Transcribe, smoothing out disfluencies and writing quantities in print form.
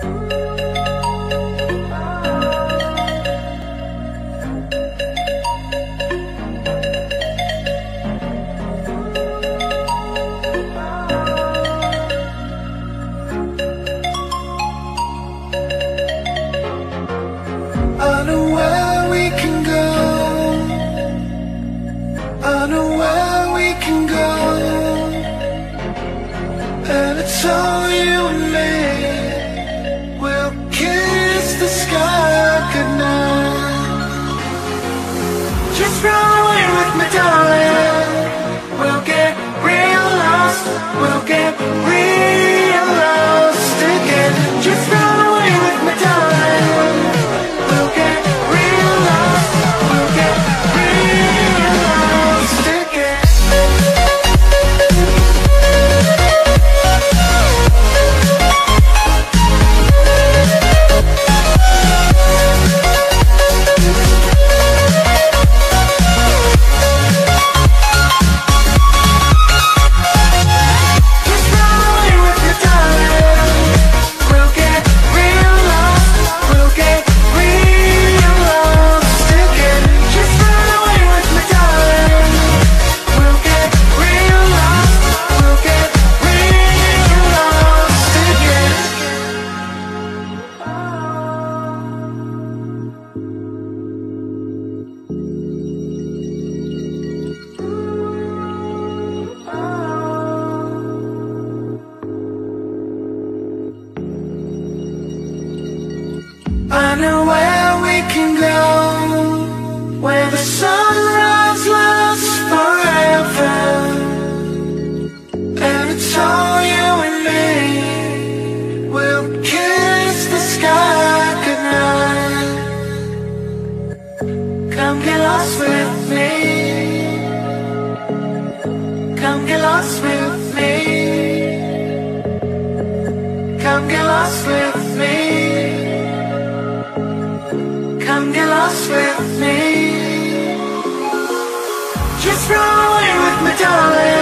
I know where we can go. I know where we can go. And it's all you and me. We'll kiss the sky goodnight. Just run away with me, darling. We'll get real lost. We'll get real lost again. Just run away with me, darling. We'll get real lost. We'll get real lost again. I know where we can go, where the sunrise lasts forever. And it's all you and me. We'll kiss the sky goodnight. Come get lost with me. Come get lost with me. Come get lost with me. Come get lost with me. Just run away with me, darling.